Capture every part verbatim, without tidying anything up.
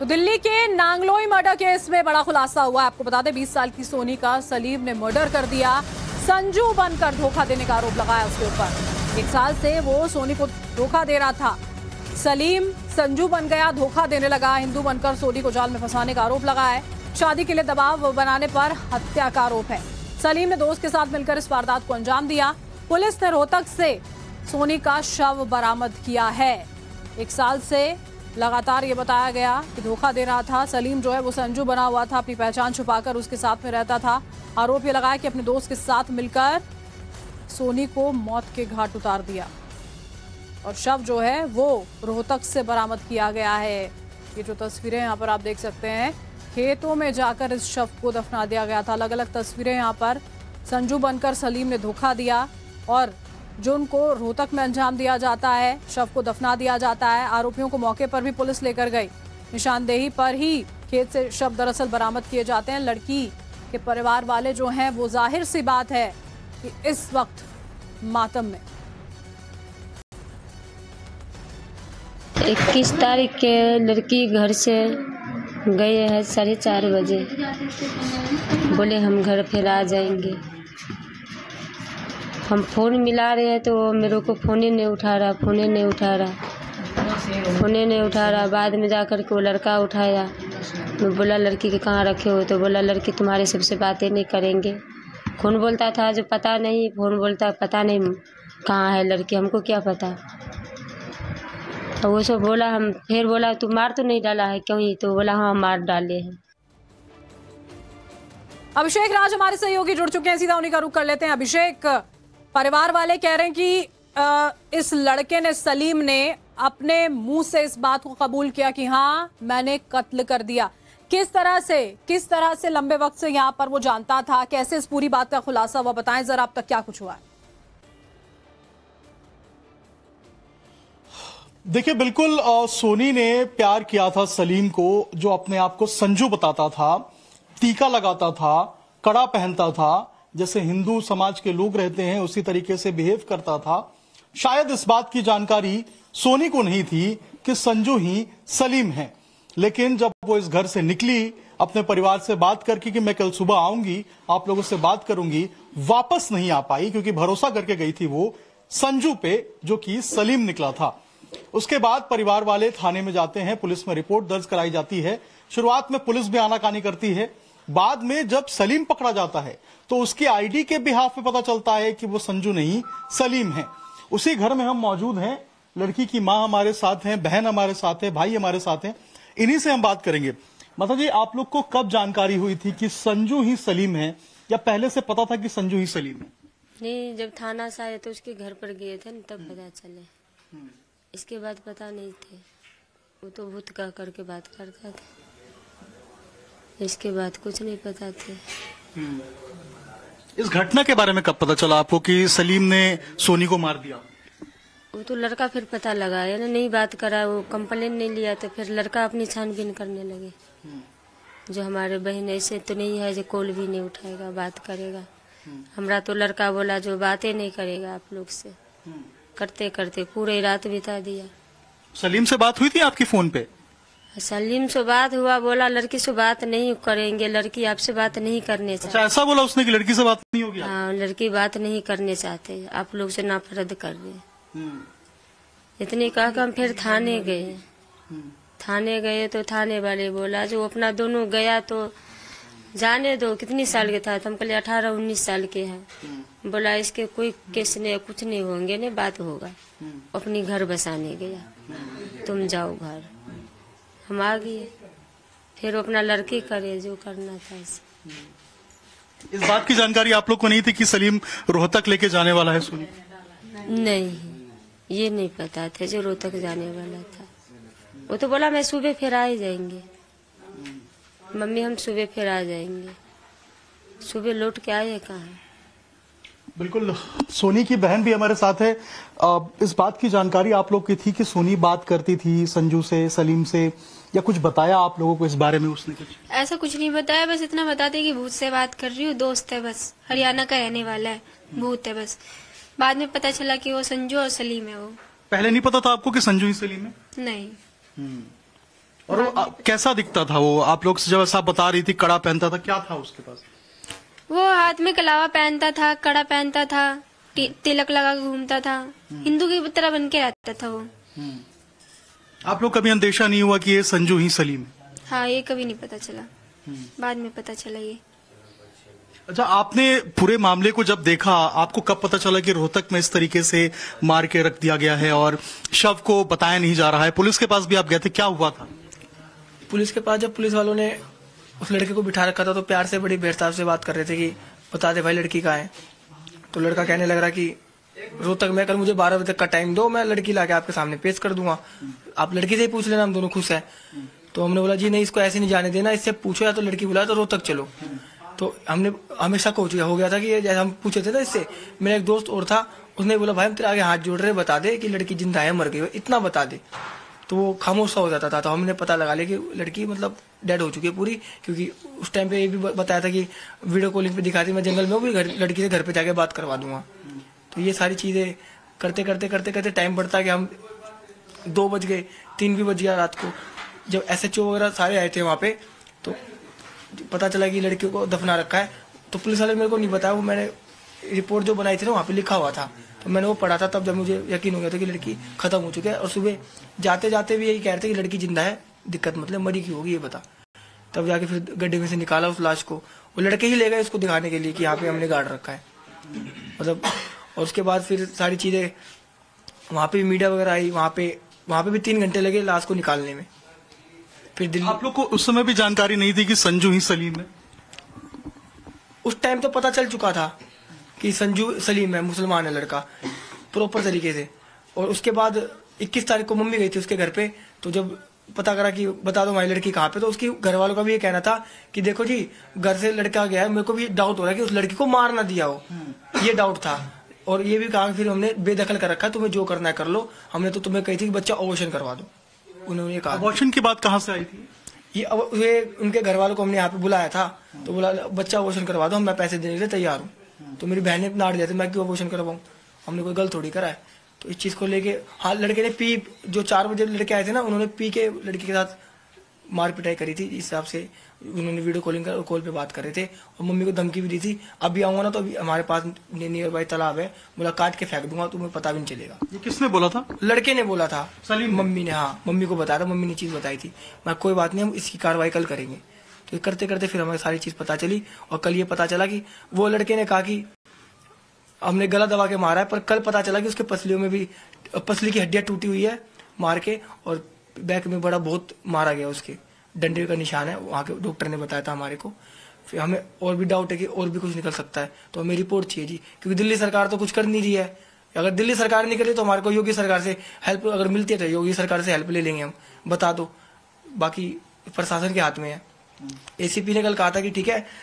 तो दिल्ली के Nangloi murder case में बड़ा खुलासा हुआ। आपको बता दें बीस साल की सोनी का सलीम ने मर्डर कर दिया। संजू बनकर धोखा देने का आरोप लगाया उसके ऊपर। एक साल से वो सोनी को धोखा दे रहा था। सलीम संजू बन गया, धोखा देने लगा। हिंदू बनकर सोनी को जाल में फंसाने का आरोप लगा है। शादी के लिए दबाव बनाने पर हत्या का आरोप है। सलीम ने दोस्त के साथ मिलकर इस वारदात को अंजाम दिया। पुलिस ने रोहतक से सोनी का शव बरामद किया है। एक साल से लगातार ये बताया गया कि धोखा दे रहा था। सलीम जो है वो संजू बना हुआ था, अपनी पहचान छुपाकर उसके साथ में रहता था। आरोप ये लगाया कि अपने दोस्त के साथ मिलकर सोनी को मौत के घाट उतार दिया और शव जो है वो रोहतक से बरामद किया गया है। ये जो तस्वीरें यहाँ पर आप देख सकते हैं, खेतों में जाकर इस शव को दफना दिया गया था। अलग अलग तस्वीरें यहाँ पर। संजू बनकर सलीम ने धोखा दिया और जो उनको रोहतक में अंजाम दिया जाता है, शव को दफना दिया जाता है। आरोपियों को मौके पर भी पुलिस लेकर गई। निशानदेही पर ही खेत से शव दरअसल बरामद किए जाते हैं। लड़की के परिवार वाले जो हैं वो जाहिर सी बात है कि इस वक्त मातम में। इक्कीस तारीख के लड़की घर से गए हैं साढ़े चार बजे, बोले हम घर फिर आ जाएंगे। हम फ़ोन मिला रहे हैं तो मेरे को फ़ोन ही नहीं उठा रहा, फ़ोन ही नहीं उठा रहा, फ़ोन ही नहीं उठा रहा। बाद में जा कर के वो लड़का उठाया। मैं बोला लड़की के कहाँ रखे हो, तो बोला लड़की तुम्हारे सबसे बातें नहीं करेंगे। फ़ोन बोलता था जो पता नहीं, फ़ोन बोलता पता नहीं कहाँ है लड़की, हमको क्या पता। तो वो सब बोला, हम फिर बोला तू मार तो नहीं डाला है क्यों ही, तो बोला हाँ मार डाले हैं। अभिषेक राज हमारे सहयोगी जुड़ चुके हैं, सीधा उन्हीं का रुख कर लेते हैं। अभिषेक, परिवार वाले कह रहे हैं कि आ, इस लड़के ने, सलीम ने अपने मुंह से इस बात को कबूल किया कि हाँ मैंने कत्ल कर दिया। किस तरह से किस तरह से लंबे वक्त से यहाँ पर वो जानता था, कैसे इस पूरी बात का खुलासा हुआ, बताएं जरा अब तक क्या कुछ हुआ है। देखिए बिल्कुल सोनी ने प्यार किया था सलीम को, जो अपने आप को संजू बताता था, टीका लगाता था, कड़ा पहनता था, जैसे हिंदू समाज के लोग रहते हैं उसी तरीके से बिहेव करता था। शायद इस बात की जानकारी सोनी को नहीं थी कि संजू ही सलीम है। लेकिन जब वो इस घर से निकली अपने परिवार से बात करके कि मैं कल सुबह आऊंगी, आप लोगों से बात करूंगी, वापस नहीं आ पाई क्योंकि भरोसा करके गई थी वो संजू पे, जो कि सलीम निकला था। उसके बाद परिवार वाले थाने में जाते हैं, पुलिस में रिपोर्ट दर्ज कराई जाती है। शुरुआत में पुलिस भी आनाकानी करती है। बाद में जब सलीम पकड़ा जाता है तो उसकी आईडी के बिहाफ पे पता चलता है कि वो संजू नहीं सलीम है। उसी घर में हम मौजूद हैं। लड़की की मां हमारे साथ हैं, बहन हमारे साथ है, भाई हमारे साथ हैं। इन्हीं से हम बात करेंगे। माता जी, आप लोग को कब जानकारी हुई थी कि संजू ही सलीम है, या पहले से पता था कि संजू ही सलीम है? नहीं, जब थाना से आए तो उसके घर पर गए थे न, तब पता चले। इसके बाद पता नहीं थे। वो तो भूत का करके बात करता था, इसके बाद कुछ नहीं पता थे। इस घटना के बारे में कब पता चला आपको कि सलीम ने सोनी को मार दिया? वो तो लड़का फिर पता लगाया ना, नहीं बात करा, वो कंप्लेन नहीं लिया, तो फिर लड़का अपनी छानबीन करने लगे। जो हमारे बहन ऐसे तो नहीं है जो कॉल भी नहीं उठाएगा, बात करेगा। हमरा तो लड़का बोला जो बातें नहीं करेगा आप लोग से। करते करते पूरे रात बिता दिया। सलीम से बात हुई थी आपकी फोन पे? सलीम से बात हुआ, बोला लड़की से बात नहीं करेंगे, लड़की आपसे बात नहीं करने चाहते। अच्छा, ऐसा बोला उसने कि लड़की से बात नहीं होगी? हाँ, लड़की बात नहीं करने चाहते, आप लोग से नाफरत कर रहे। इतनी कहा हम फिर थाने गए। थाने गए तो थाने वाले बोला जो अपना दोनों गया तो जाने दो, कितनी साल के था, हम कहले अठारह उन्नीस साल के हैं। बोला इसके कोई केस नहीं, कुछ नहीं होंगे, नहीं बात होगा। अपनी घर बसाने गया, तुम जाओ घर। हम आ गए, फिर अपना लड़की करे जो करना था। इसे इस बात की जानकारी आप लोग को नहीं थी कि सलीम रोहतक लेके जाने वाला है सोनी? नहीं, ये नहीं पता था जो रोहतक जाने वाला था। वो तो बोला मैं सुबह फिर आ ही जाएंगे, मम्मी हम सुबह फिर आ जाएंगे। सुबह लौट के आए कहाँ? बिल्कुल, सोनी की बहन भी हमारे साथ है। इस बात की जानकारी आप लोग की थी कि सोनी बात करती थी संजू से, सलीम से, या कुछ बताया आप लोगों को इस बारे में उसने? कुछ ऐसा कुछ नहीं बताया, बस इतना बताते कि भूत से बात कर रही हूँ, दोस्त है, बस हरियाणा का रहने वाला है, भूत है बस। बाद में पता चला कि वो संजू और सलीम है। वो पहले नहीं पता था आपको कि संजू ही सलीम है? नहीं। और वो कैसा दिखता था वो? आप लोग जब ऐसा बता रही थी कड़ा पहनता था, क्या था उसके पास? वो हाथ में कलावा पहनता था, कड़ा पहनता था, तिलक लगा के घूमता था, हिंदू की तरह बन के रहता था वो। आप लोग कभी अंदेशा नहीं हुआ कि ये संजू ही सलीम? हाँ, ये कभी नहीं पता चला, बाद में पता चला ये। अच्छा, आपने पूरे मामले को जब देखा, आपको कब पता चला कि रोहतक में इस तरीके से मार के रख दिया गया है और शव को बताया नहीं जा रहा है? पुलिस के पास भी आप गए थे, क्या हुआ था? पुलिस के पास जब पुलिस वालों ने उस लड़के को बिठा रखा था तो प्यार से बड़ी बेहताब से बात कर रहे थे कि बता दे भाई लड़की कहाँ है। तो लड़का कहने लग रहा कि रोहतक में, कल मुझे बारह बजे तक का टाइम दो, मैं लड़की लाके आपके सामने पेश कर दूंगा, आप लड़की से ही पूछ लेना, हम दोनों खुश हैं। तो हमने बोला जी नहीं, इसको ऐसे नहीं जाने देना, इससे पूछो या तो लड़की बुलाया तो रोहतक चलो। तो हमने हमेशा हो चुका हो गया था कि जैसे हम पूछे थे ना इससे, मेरा एक दोस्त और था, उसने बोला भाई हम तेरे आगे हाथ जोड़ रहे, बता दे कि लड़की जिंदा है मर गई, इतना बता दे। तो वो खामोश सा हो जाता था। तो हमने पता लगा लिया कि लड़की मतलब डेड हो चुकी है पूरी, क्योंकि उस टाइम पे ये भी बताया था कि वीडियो कॉलिंग पे दिखाती मैं जंगल में हूँ, भी लड़की से घर पे जाके बात करवा दूंगा। तो ये सारी चीजें करते करते करते करते टाइम बढ़ता कि हम दो बज गए, तीन भी बज गया रात को। जब एस एच ओ वगैरह सारे आए थे वहाँ पे तो पता चला कि लड़की को दफना रखा है। तो पुलिस वाले मेरे को नहीं बताया, वो मैंने रिपोर्ट जो बनाई थी ना वहाँ पे लिखा हुआ था, तो मैंने वो पढ़ा था, तब जब मुझे यकीन हो गया था कि लड़की खत्म हो चुकी है। और सुबह जाते जाते भी यही कह रहे थे कि लड़की जिंदा है, दिक्कत मतलब मरी की होगी ये बता। तब जाके फिर गड्ढे में से निकाला उस लाश को, वो लड़के ही ले गए उसको दिखाने के लिए कि यहाँ पे हमने गाड़ रखा है मतलब। और उसके बाद फिर सारी चीजें वहाँ पे मीडिया वगैरह आई, वहाँ पे वहाँ पे भी तीन घंटे लगे लाश को निकालने में। फिर दिल्ली, आप लोग को उस समय भी जानकारी नहीं थी कि संजू ही सलीम है? उस टाइम तो पता चल चुका था कि संजू सलीम है, मुसलमान है लड़का प्रॉपर तरीके से। और उसके बाद इक्कीस तारीख को मम्मी गई थी उसके घर पे, तो जब पता करा कि बता दो हमारी लड़की कहाँ पे, तो उसकी घर वालों का भी ये कहना था कि देखो जी घर से लड़का गया है, मेरे को भी डाउट हो रहा है कि उस लड़की को मार ना दिया हो, ये डाउट था। और ये भी कहा फिर हमने बेदखल कर रखा, तुम्हें जो करना है कर लो, हमने तो तुम्हें कही थी कि बच्चा अबॉर्शन करवा दो। उन्होंने कहा। अबॉर्शन की बात कहाँ से आई थी? ये अब ये उनके घर वालों को हमने यहाँ पे बुलाया था, तो बोला बच्चा अबॉर्शन करवा दो, मैं पैसे देने के लिए तैयार हूँ। तो मेरी बहन ने नाट दिया था, मैं क्यों अबॉर्शन करवाऊँ, हमने कोई गलत थोड़ी करा है। तो इस चीज को लेके हाँ लड़के ने पी, जो चार बजे लड़के आए थे ना, उन्होंने पी के लड़की के साथ मार पिटाई करी थी। इस हिसाब से उन्होंने वीडियो कॉलिंग कर कॉल पे बात कर रहे थे और मम्मी को धमकी भी दी थी, अभी आऊंगा ना तो अभी हमारे पास नियर बाई तालाब है, बोला काट के फेंक दूंगा, तुम्हें पता भी नहीं चलेगा। ये किसने बोला था? लड़के ने बोला था, सलीम? मम्मी ने, हाँ मम्मी को बताया था, मम्मी ने चीज बताई थी। मैं कोई बात नहीं, हम इसकी कार्रवाई कल करेंगे। तो करते करते फिर हमें सारी चीज पता चली और कल ये पता चला कि वो लड़के ने कहा कि हमने गला दबा के मारा है, पर कल पता चला कि उसके पसलियों में भी पसली की हड्डियां टूटी हुई है मार के, और बैक में बड़ा बहुत मारा गया, उसके डंडे का निशान है, वहाँ के डॉक्टर ने बताया था हमारे को। फिर हमें और भी डाउट है कि और भी कुछ निकल सकता है, तो हमें रिपोर्ट चाहिए जी, क्योंकि दिल्ली सरकार तो कुछ कर नहीं रही है। अगर दिल्ली सरकार नहीं करे तो हमारे को योगी सरकार से हेल्प अगर मिलती है तो योगी सरकार से हेल्प ले लेंगे हम, बता दो, बाकी प्रशासन के हाथ में है। एसीपी ने कल कहा था कि ठीक है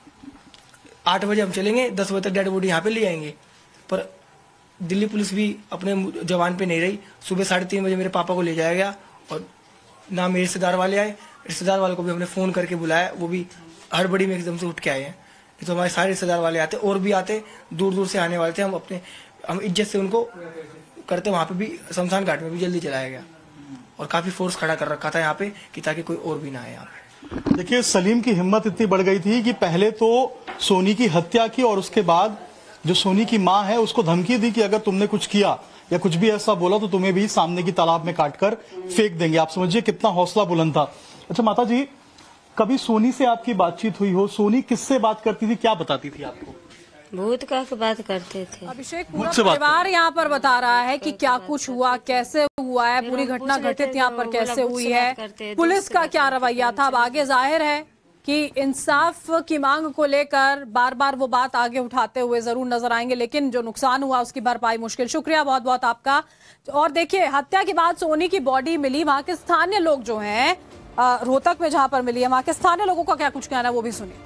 आठ बजे हम चलेंगे, दस बजे तक डेड बॉडी यहाँ पे ले आएंगे, पर दिल्ली पुलिस भी अपने जवान पे नहीं रही। सुबह साढ़े तीन बजे मेरे पापा को ले जाया गया और ना मेरे रिश्तेदार वाले आए, रिश्तेदार वाले को भी हमने फोन करके बुलाया, वो भी हड़बड़ी में एकदम से उठ के आए हैं। तो हमारे सारे रिश्तेदार वाले आते और भी आते, दूर दूर से आने वाले थे, हम अपने हम इज्जत से उनको करते। वहाँ पे भी शमशान घाट में भी जल्दी चलाया गया और काफी फोर्स खड़ा कर रखा था यहाँ पे कि ताकि कोई और भी ना आए यहाँ पे। देखिए सलीम की हिम्मत इतनी बढ़ गई थी कि पहले तो सोनी की हत्या की और उसके बाद जो सोनी की माँ है उसको धमकी दी कि अगर तुमने कुछ किया या कुछ भी ऐसा बोला तो तुम्हें भी सामने की तालाब में काटकर फेंक देंगे। आप समझिए कितना हौसला बुलंद था। अच्छा माता जी, कभी सोनी से आपकी बातचीत हुई हो? सोनी किससे बात करती थी, क्या बताती थी आपको? भूत का बात करते थे। अभिषेक, पूरा परिवार यहाँ पर बता रहा है कि क्या कुछ हुआ, कैसे हुआ है, पूरी घटना घटित यहाँ पर कैसे हुई है, पुलिस का क्या रवैया था। अब आगे जाहिर है कि इंसाफ की मांग को लेकर बार बार वो बात आगे उठाते हुए जरूर नजर आएंगे, लेकिन जो नुकसान हुआ उसकी भरपाई मुश्किल। शुक्रिया बहुत बहुत आपका। और देखिए, हत्या के बाद सोनी की बॉडी मिली, वहां के स्थानीय लोग जो हैं रोहतक में जहां पर मिली है, वहां के स्थानीय लोगों का क्या कुछ कहना है वो भी सुनिए।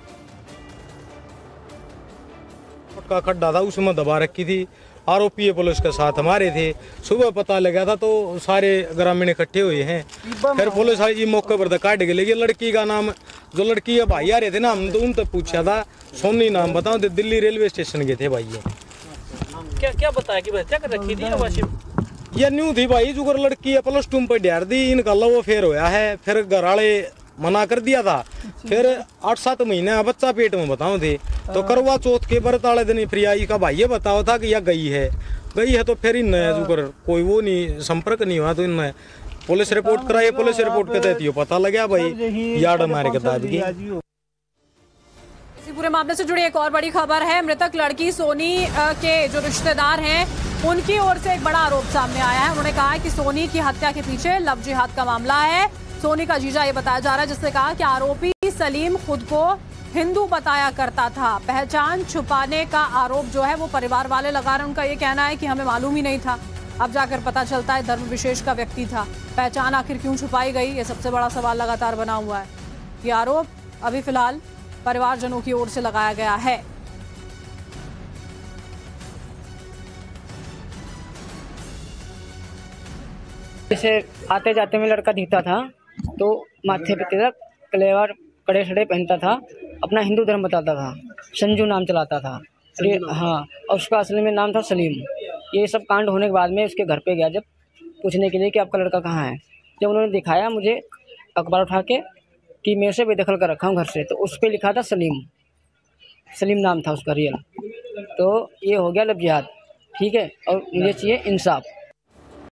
का खड्डा था, उसमें दबा रखी थी, आरोपी पुलिस के साथ हमारे थे। सुबह पता लगा था तो सारे ग्रामीण इकट्ठे हुए हैं, फिर पुलिस आई मौके पर काट के लेगी। लड़की का नाम, जो लड़की भाई आ रहे थे ना, हम तो उनसे पूछा था सोनी नाम बताओ, तो दिल्ली रेलवे स्टेशन गए थे भाई। क्या क्या बताया कि हत्या कर रखी थी? ये न्यू थी भाई जो लड़की है प्लस टू पे ढेर दी, इनका लव फेर होया है, फिर घर वाले मना कर दिया था। फिर आठ सात महीने बच्चा पेट में बताओ थे, तो करवा चौथ के व्रत वाले दिन फिर आई का भाई ये बताओ था कि यह गई है गई है तो फिर इन जो कोई वो नहीं संपर्क नहीं हुआ, तो इन पुलिस रिपोर्ट कराई, पुलिस रिपोर्ट के तहत पता लगा भाई यार्ड हमारे किताब की। इसी पूरे मामले से जुड़ी एक और बड़ी खबर है। मृतक लड़की सोनी के जो रिश्तेदार हैं उनकी ओर से एक बड़ा आरोप सामने आया है। उन्होंने कहा है कि सोनी की हत्या के पीछे लव जिहाद का मामला है। सोनी का जीजा ये बताया जा रहा है, जिसने कहा कि आरोपी सलीम खुद को हिंदू बताया करता था। पहचान छुपाने का आरोप जो है वो परिवार वाले लगा रहे हैं। उनका ये कहना है कि हमें मालूम ही नहीं था, अब जाकर पता चलता है धर्म विशेष का व्यक्ति था। पहचान आखिर क्यों छुपाई गई, ये सबसे बड़ा सवाल लगातार बना हुआ है। ये आरोप अभी फिलहाल परिवारजनों की ओर से लगाया गया है। जैसे आते जाते में लड़का दिखता था तो माथे पे तिलक, कलेवर, कड़े छड़े पहनता था, अपना हिंदू धर्म बताता था, संजू नाम चलाता था। ये हाँ, और उसका असली में नाम था सलीम। ये सब कांड होने के बाद में उसके घर पे गया जब पूछने के लिए कि आपका लड़का कहाँ है। जब उन्होंने दिखाया मुझे अखबार उठा के कि मैं उसे बेदखल कर रखा हूँ घर से, तो उस पर लिखा था सलीम, सलीम नाम था उसका रियल। तो ये हो गया लव जिहाद, ठीक है। और मुझे चाहिए इंसाफ।